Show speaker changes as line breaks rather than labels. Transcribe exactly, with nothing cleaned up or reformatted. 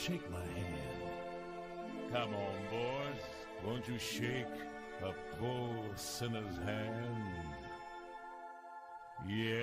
shake my hand. Come on, boys, won't you shake a poor sinner's hand? Yeah.